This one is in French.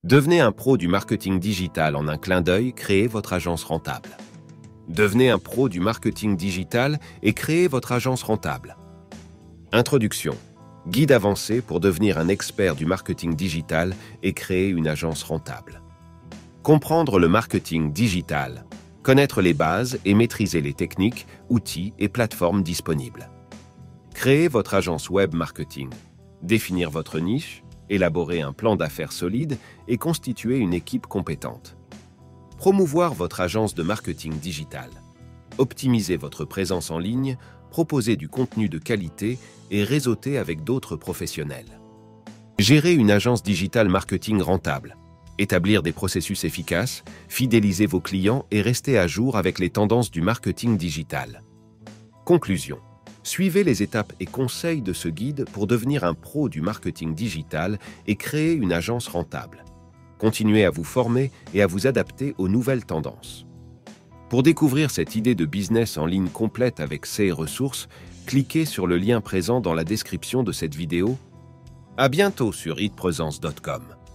Devenez un pro du marketing digital en un clin d'œil, créez votre agence rentable. Devenez un pro du marketing digital et créez votre agence rentable. Introduction. Guide avancé pour devenir un expert du marketing digital et créer une agence rentable. Comprendre le marketing digital. Connaître les bases et maîtriser les techniques, outils et plateformes disponibles. Créer votre agence web marketing. Définir votre niche, élaborer un plan d'affaires solide et constituer une équipe compétente. Promouvoir votre agence de marketing digital. Optimiser votre présence en ligne, proposer du contenu de qualité et réseauter avec d'autres professionnels. Gérer une agence digital marketing rentable. Établir des processus efficaces, fidéliser vos clients et rester à jour avec les tendances du marketing digital. Conclusion. Suivez les étapes et conseils de ce guide pour devenir un pro du marketing digital et créer une agence rentable. Continuez à vous former et à vous adapter aux nouvelles tendances. Pour découvrir cette idée de business en ligne complète avec ces ressources, cliquez sur le lien présent dans la description de cette vidéo. À bientôt sur itpresence.com.